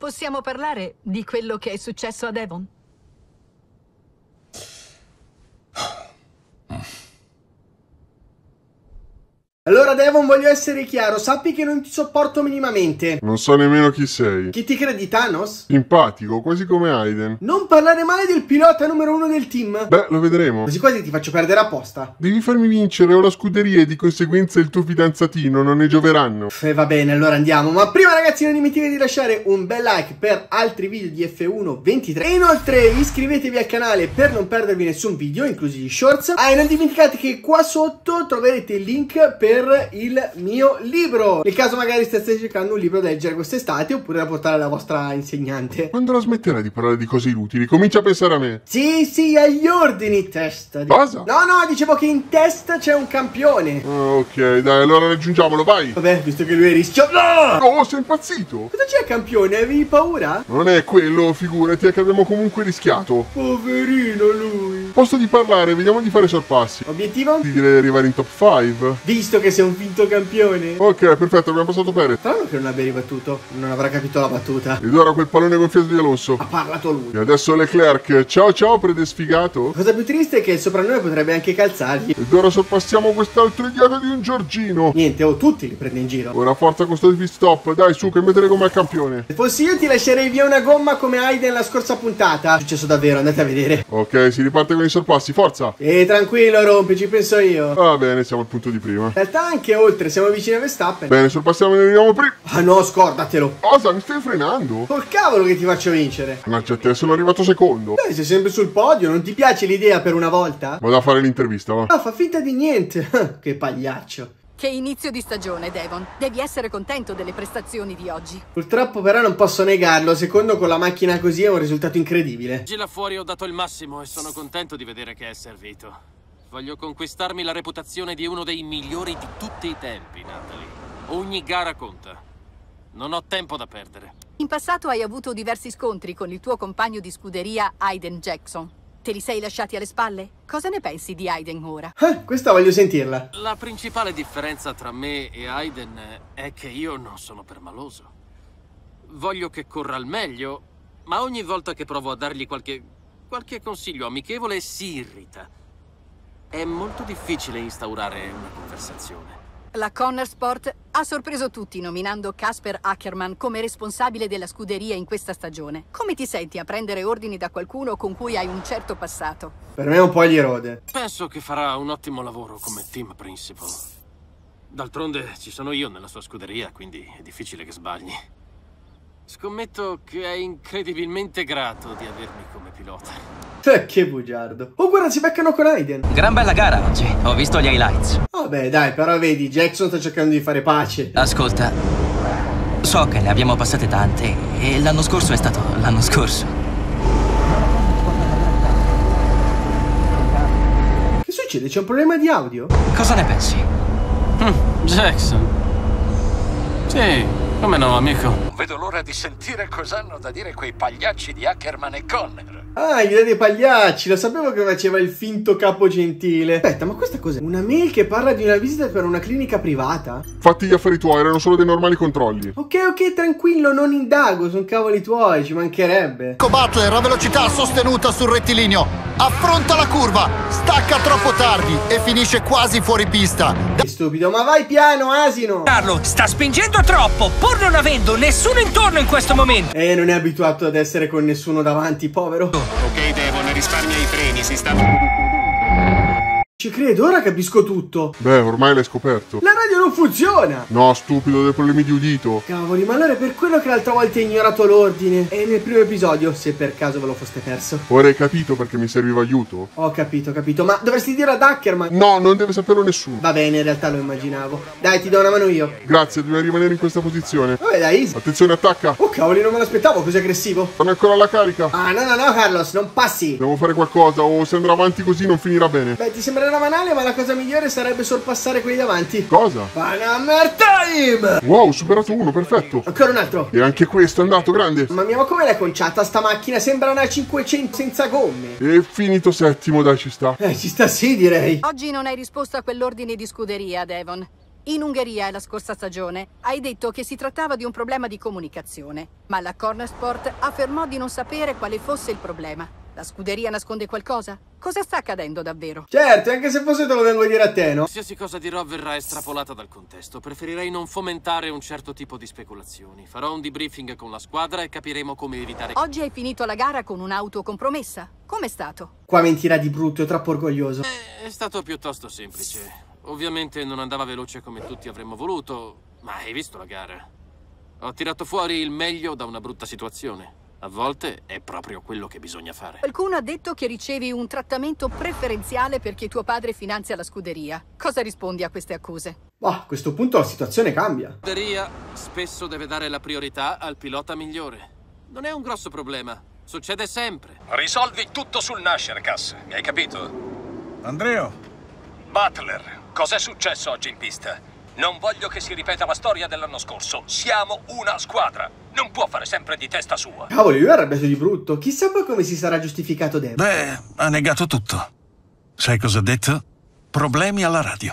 Possiamo parlare di quello che è successo a Devon? Allora Devon, voglio essere chiaro, sappi che non ti sopporto minimamente. Non so nemmeno chi sei. Chi ti credi, Thanos? Simpatico, quasi come Aiden. Non parlare male del pilota numero 1 del team. Beh, lo vedremo. Quasi quasi ti faccio perdere apposta. Devi farmi vincere o la scuderia e di conseguenza il tuo fidanzatino non ne gioveranno. Va bene, allora andiamo. Ma prima ragazzi non dimenticate di lasciare un bel like per altri video di F1 23. E inoltre iscrivetevi al canale per non perdervi nessun video, inclusi gli shorts. Ah, e non dimenticate che qua sotto troverete il link per il mio libro, nel caso magari state cercando un libro da leggere quest'estate oppure da portare alla vostra insegnante. Quando la smetterai di parlare di cose inutili? Comincia a pensare a me. Sì, agli ordini, testa. Cosa? No, dicevo che in testa c'è un campione. Ok, dai, allora raggiungiamolo, vai. Vabbè, visto che lui è rischio. No! Oh, sei impazzito? Cosa c'è, campione? Avevi paura? Non è quello, figurati, è che abbiamo comunque rischiato. Poverino lui. Posto di parlare, vediamo di fare sorpassi. Obiettivo? Ti direi di arrivare in top 5. Visto che sei un finto campione. Ok, perfetto, abbiamo passato Perez. Strano che non abbia ribattuto. Non avrà capito la battuta. Ed ora quel pallone gonfiato di Alonso. Ha parlato lui. E adesso Leclerc. Ciao, predesfigato. La cosa più triste è che il soprannome potrebbe anche calzargli. Ed ora sorpassiamo quest'altro idiota di un Giorgino. Niente, tutti li prende in giro. Ora forza con sto pit stop. Dai, su, che mettere come al campione. Se fossi io ti lascerei via una gomma come Aiden la scorsa puntata. È successo davvero, andate a vedere. Ok, si riparte con i sorpassi, forza. Tranquillo, rompi, ci penso io. Va bene, siamo al punto di prima. In realtà anche oltre, siamo vicini a Verstappen. Bene, sorpassiamo e ne arriviamo prima. Ah no, scordatelo. Cosa? Mi stai frenando? Col cavolo che ti faccio vincere. Mannaggia a te, sono arrivato secondo. Dai, sei sempre sul podio, non ti piace l'idea per una volta? Vado a fare l'intervista, va. Ah, fa finta di niente. Che pagliaccio. Che inizio di stagione, Devon. Devi essere contento delle prestazioni di oggi. Purtroppo però non posso negarlo, secondo con la macchina così è un risultato incredibile. Oggi là fuori ho dato il massimo e sono contento di vedere che è servito. Voglio conquistarmi la reputazione di uno dei migliori di tutti i tempi, Natalie. Ogni gara conta. Non ho tempo da perdere. In passato hai avuto diversi scontri con il tuo compagno di scuderia Aiden Jackson. Te li sei lasciati alle spalle? Cosa ne pensi di Aiden ora? Questa voglio sentirla. La principale differenza tra me e Aiden è che io non sono permaloso. Voglio che corra al meglio, ma ogni volta che provo a dargli qualche consiglio amichevole si irrita. È molto difficile instaurare una conversazione. La Conner Sport ha sorpreso tutti nominando Casper Ackerman come responsabile della scuderia in questa stagione. Come ti senti a prendere ordini da qualcuno con cui hai un certo passato? Per me un po' gli rode. Penso che farà un ottimo lavoro come team principal. D'altronde ci sono io nella sua scuderia, quindi è difficile che sbagli. Scommetto che è incredibilmente grato di avermi come pilota. Che bugiardo. Oh, guarda, si beccano con Aiden. Gran bella gara oggi, ho visto gli highlights. Vabbè, dai, però vedi, Jackson sta cercando di fare pace. Ascolta, so che ne abbiamo passate tante e l'anno scorso è stato l'anno scorso. Che succede? C'è un problema di audio? Cosa ne pensi? Jackson. Sì, come no, amico. Non vedo l'ora di sentire cosa hanno da dire quei pagliacci di Ackerman e Conner. Ah, gli dà dei pagliacci, lo sapevo che faceva il finto capo gentile. Aspetta, ma questa cos'è? Una mail che parla di una visita per una clinica privata? Fatti gli affari tuoi, erano solo dei normali controlli. Ok, tranquillo, non indago, sono cavoli tuoi, ci mancherebbe. Butler a velocità sostenuta sul rettilineo. Affronta la curva, stacca troppo tardi e finisce quasi fuori pista. Che stupido, ma vai piano, asino! Carlo, sta spingendo troppo, pur non avendo nessuno intorno in questo momento. Non è abituato ad essere con nessuno davanti, povero. Ok, Devon, risparmia i freni, si sta... Ci credo, ora capisco tutto. Beh, ormai l'hai scoperto. La radio non funziona. No, stupido, dei problemi di udito. Cavoli, ma allora è per quello che l'altra volta hai ignorato l'ordine. E nel primo episodio, se per caso ve lo foste perso. Ora hai capito perché mi serviva aiuto? Ho capito, ma dovresti dire ad Ackerman. No, non deve saperlo nessuno. Va bene, in realtà lo immaginavo. Dai, ti do una mano io. Grazie, devi rimanere in questa posizione. Vabbè, dai, easy. Attenzione, attacca. Oh, cavoli, non me l'aspettavo, così aggressivo. Sono ancora alla carica. Ah, no, Carlos, non passi. Devo fare qualcosa o se andrà avanti così non finirà bene. Beh, ti sembrerà banale, ma la cosa migliore sarebbe sorpassare quelli davanti. Cosa? Panammer Time! Wow, superato uno, perfetto. Ancora un altro. E anche questo è andato, grande. Mamma mia, ma come l'hai conciata sta macchina? Sembra una 500 senza gomme. E finito settimo, dai, ci sta. Ci sta sì, direi. Oggi non hai risposto a quell'ordine di scuderia, Devon. In Ungheria la scorsa stagione hai detto che si trattava di un problema di comunicazione, ma la Corner Sport affermò di non sapere quale fosse il problema. La scuderia nasconde qualcosa? Cosa sta accadendo davvero? Certo, anche se fosse te lo vengo a dire a te, no? Qualsiasi cosa dirò verrà estrapolata dal contesto. Preferirei non fomentare un certo tipo di speculazioni. Farò un debriefing con la squadra e capiremo come evitare... Oggi hai finito la gara con un'auto compromessa. Com'è stato? Qua mentirà di brutto, è troppo orgoglioso. È stato piuttosto semplice. Ovviamente non andava veloce come tutti avremmo voluto, ma hai visto la gara. Ho tirato fuori il meglio da una brutta situazione. A volte è proprio quello che bisogna fare. Qualcuno ha detto che ricevi un trattamento preferenziale perché tuo padre finanzia la scuderia. Cosa rispondi a queste accuse? A questo punto la situazione cambia. La scuderia spesso deve dare la priorità al pilota migliore. Non è un grosso problema. Succede sempre. Risolvi tutto sul nascere, Cass. Mi hai capito? Andrea. Butler, cos'è successo oggi in pista? Non voglio che si ripeta la storia dell'anno scorso. Siamo una squadra. Non può fare sempre di testa sua. Cavolo, io arrabbiato di brutto. Chissà poi come si sarà giustificato Devon. Beh, ha negato tutto. Sai cosa ha detto? Problemi alla radio.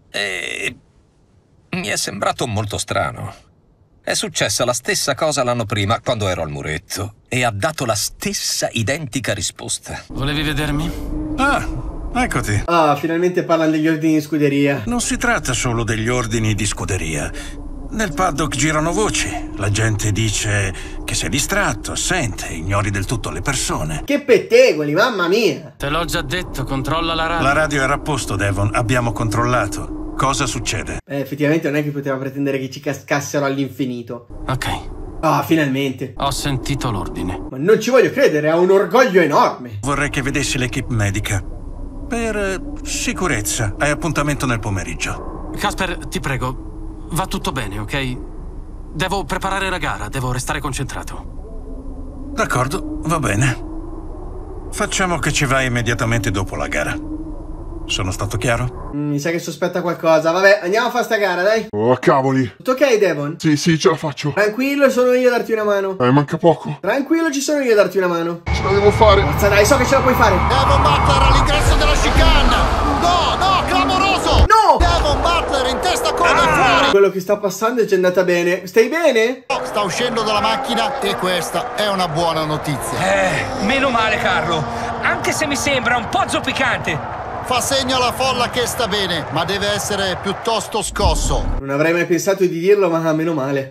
Mi è sembrato molto strano. È successa la stessa cosa l'anno prima, quando ero al muretto, e ha dato la stessa identica risposta. Volevi vedermi? Eccoti. Finalmente parlano degli ordini di scuderia. Non si tratta solo degli ordini di scuderia. Nel paddock girano voci. La gente dice che sei distratto, assente, ignori del tutto le persone. Che pettegoli, mamma mia! Te l'ho già detto, controlla la radio. La radio era a posto, Devon. Abbiamo controllato. Cosa succede? Effettivamente non è che poteva pretendere che ci cascassero all'infinito. Ok. Finalmente. Ho sentito l'ordine. Ma non ci voglio credere, ha un orgoglio enorme. Vorrei che vedessi l'equipe medica. Per sicurezza, hai appuntamento nel pomeriggio. Casper, ti prego, va tutto bene, ok? Devo preparare la gara, devo restare concentrato. D'accordo, va bene. Facciamo che ci vai immediatamente dopo la gara. Sono stato chiaro? Mi sa che sospetta qualcosa. Vabbè, andiamo a fare sta gara, dai. Oh, cavoli. Tutto ok, Devon? Sì, ce la faccio. Tranquillo, sono io a darti una mano. Manca poco. Tranquillo, ci sono io a darti una mano. Ce la devo fare. Forza, dai, so che ce la puoi fare. Devon Butler all'ingresso della chicane. No, clamoroso. No! Devon Butler in testa coda fuori. Quello che sta passando è già andata bene. Stai bene? Sta uscendo dalla macchina e questa è una buona notizia. Meno male, Carlo. Anche se mi sembra un po' zoppicante. Fa segno alla folla che sta bene, ma deve essere piuttosto scosso. Non avrei mai pensato di dirlo, ma meno male.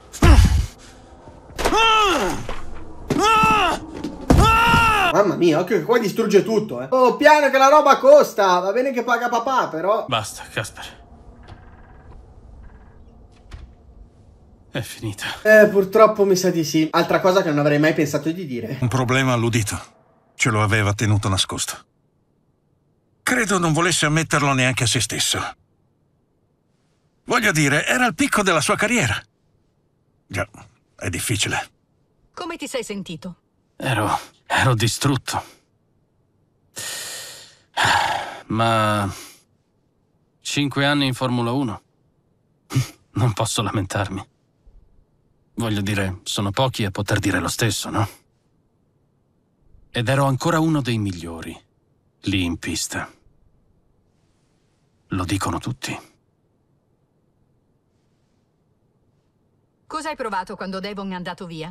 Mamma mia, occhio che qua distrugge tutto, Oh, piano che la roba costa. Va bene che paga papà, però. Basta, Casper. È finita. Purtroppo mi sa di sì. Altra cosa che non avrei mai pensato di dire. Un problema all'udito. Ce lo aveva tenuto nascosto. Credo non volesse ammetterlo neanche a se stesso. Voglio dire, era al picco della sua carriera. Già, è difficile. Come ti sei sentito? Ero distrutto. Ma 5 anni in Formula 1. Non posso lamentarmi. Voglio dire, sono pochi a poter dire lo stesso, no? Ed ero ancora uno dei migliori, lì in pista. Lo dicono tutti. Cosa hai provato quando Devon è andato via?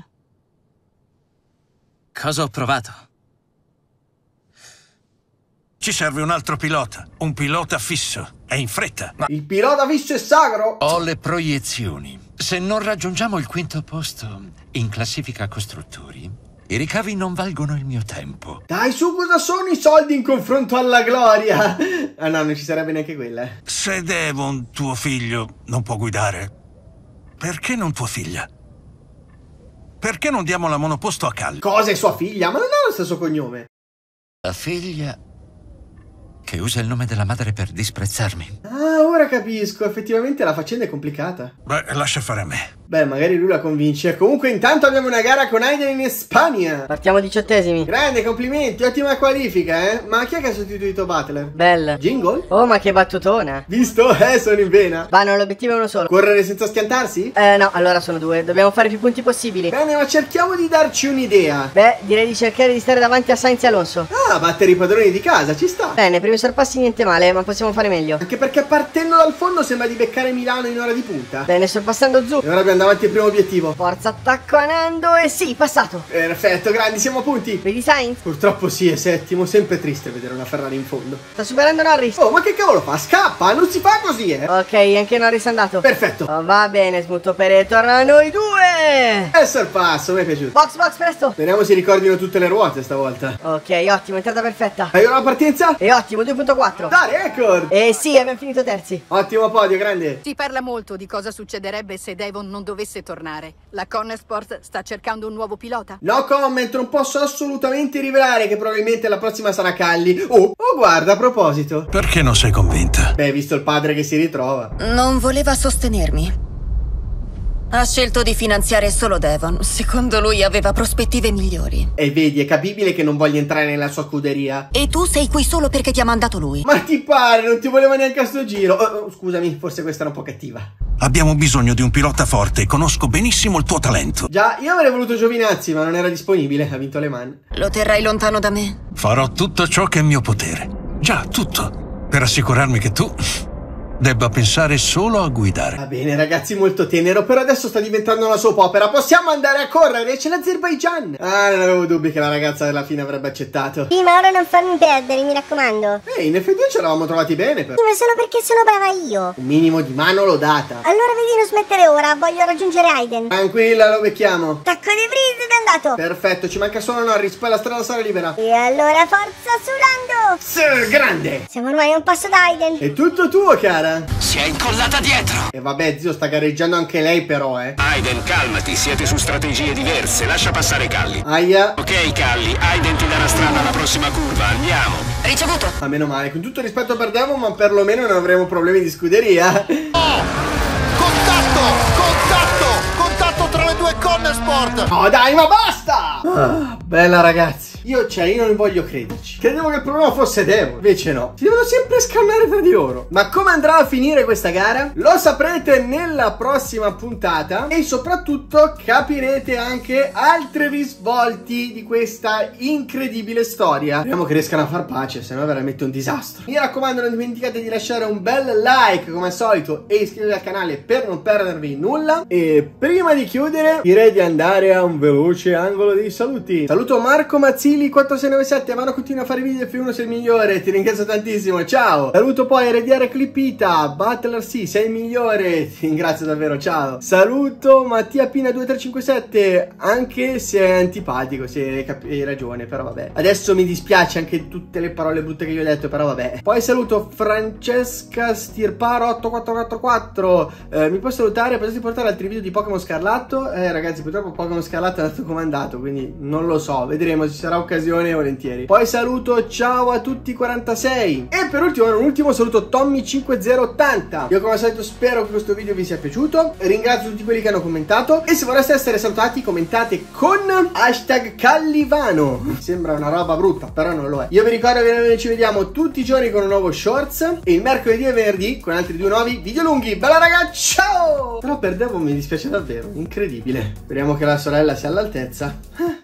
Cosa ho provato? Ci serve un altro pilota, un pilota fisso, è in fretta. Il pilota fisso è sacro! Ho le proiezioni. Se non raggiungiamo il quinto posto in classifica costruttori, i ricavi non valgono il mio tempo. Dai, su, cosa sono i soldi in confronto alla gloria? Ah no, non ci sarebbe neanche quella. Se Devon, tuo figlio, non può guidare, perché non tua figlia? Perché non diamo la monoposto a Cal? Cosa è sua figlia? Ma non ha lo stesso cognome. La figlia che usa il nome della madre per disprezzarmi. Ah, ora capisco. Effettivamente la faccenda è complicata. Beh, lascia fare a me. Beh, magari lui la convince. Comunque intanto abbiamo una gara con Aiden in Spagna. Partiamo 18esimi. Grande, complimenti, ottima qualifica, Ma chi è che ha sostituito Butler? Bell. Jingle? Oh, ma che battutona. Visto? Sono in vena. Vanno, l'obiettivo è uno solo. Correre senza schiantarsi? No, allora sono due. Dobbiamo fare più punti possibili. Bene, ma cerchiamo di darci un'idea. Beh, direi di cercare di stare davanti a Sainz e Alonso. Ah, battere i padroni di casa, ci sta. Bene, primi sorpassi niente male, ma possiamo fare meglio. Anche perché a parte Vedendo dal fondo sembra di beccare Milano in ora di punta. Bene, sto passando giù. E ora abbiamo davanti il primo obiettivo. Forza attacco a Nando e sì, passato. Perfetto, grandi, siamo a punti. Vedi Sainz? Purtroppo sì, è settimo. Sempre triste vedere una Ferrari in fondo. Sta superando Norris. Oh, ma che cavolo fa? Scappa, non si fa così, Ok, anche Norris è andato. Perfetto. Oh, va bene, smutto per torna a noi due. E sorpasso, mi è piaciuto. Box, presto. Speriamo si ricordino tutte le ruote stavolta. Ok, ottimo, entrata perfetta. Hai ora la partenza? E ottimo, 2.4. Dai, record. E sì, abbiamo finito terzi. Ottimo podio, grande. Si parla molto di cosa succederebbe se Devon non dovesse tornare. La Corner Sport sta cercando un nuovo pilota? No comment, non posso assolutamente rivelare che probabilmente la prossima sarà Calli. Oh, guarda, a proposito. Perché non sei convinta? Beh, visto il padre che si ritrova. Non voleva sostenermi. Ha scelto di finanziare solo Devon. Secondo lui aveva prospettive migliori. E vedi, è capibile che non voglia entrare nella sua scuderia. E tu sei qui solo perché ti ha mandato lui. Ma ti pare, non ti voleva neanche a sto giro. Scusami, forse questa era un po' cattiva. Abbiamo bisogno di un pilota forte e conosco benissimo il tuo talento. Già, io avrei voluto Giovinazzi, ma non era disponibile. Ha vinto Le Mans. Lo terrai lontano da me? Farò tutto ciò che è in mio potere. Già, tutto. Per assicurarmi che tu debba pensare solo a guidare. Va bene ragazzi, molto tenero, però adesso sta diventando una soap opera. Possiamo andare a correre, c'è l'Azerbaijan. Ah, non avevo dubbi che la ragazza alla fine avrebbe accettato. Sì, ma ora non farmi perdere, mi raccomando. In F2 ce l'avamo trovati bene però. Sì, ma solo perché sono brava io. Un minimo di mano l'ho data. Allora vedi non smettere ora, voglio raggiungere Aiden. Tranquilla, lo becchiamo. Tacco di freeze ed è andato. Perfetto, ci manca solo Norris, poi la strada sarà libera. E allora forza Sulando. Sì, grande. Siamo ormai a un passo da Aiden. È tutto tuo, cara. Si è incollata dietro. E vabbè, zio, sta gareggiando anche lei però, Aiden, calmati, siete su strategie diverse. Lascia passare Calli. Aia. Ok, Calli, Aiden ti darà strada alla prossima curva. Andiamo. Ricevuto. Ma meno male, con tutto rispetto per Devon, ma perlomeno non avremo problemi di scuderia. Contatto tra le due Corner Sport. No dai, ma basta. Bella ragazzi. Io non voglio crederci. Credevo che il problema fosse Devon, invece no. Si devono sempre scannare tra di loro. Ma come andrà a finire questa gara? Lo saprete nella prossima puntata. E soprattutto capirete anche altri risvolti di questa incredibile storia. Speriamo che riescano a far pace, se no è veramente un disastro. Mi raccomando, non dimenticate di lasciare un bel like come al solito e iscrivetevi al canale per non perdervi nulla. E prima di chiudere direi di andare a un veloce angolo dei saluti. Saluto Marco Mazzini 4697, Mano continua a fare video, F1 sei il migliore, ti ringrazio tantissimo, ciao. Saluto poi RDR Clippita, Butler sì, sei il migliore, ti ringrazio davvero, ciao. Saluto Mattia Pina 2357, anche se è antipatico, se hai ragione, però vabbè. Adesso mi dispiace anche tutte le parole brutte che gli ho detto, però vabbè. Poi saluto Francesca Stirparo 8444, mi puoi salutare, potresti portare altri video di Pokémon Scarlatto? Ragazzi, purtroppo Pokémon Scarlatto è andato comandato, quindi non lo so, vedremo, ci sarà occasione volentieri. Poi saluto ciao a tutti 46 e per ultimo un ultimo saluto Tommy 5080. Io come al solito spero che questo video vi sia piaciuto, ringrazio tutti quelli che hanno commentato e se vorreste essere salutati commentate con #Callivano. Mi sembra una roba brutta, però non lo è. Io vi ricordo che noi ci vediamo tutti i giorni con un nuovo shorts e il mercoledì e venerdì con altri 2 nuovi video lunghi. Bella raga, ciao. Però per Devon mi dispiace davvero, incredibile. Speriamo che la sorella sia all'altezza.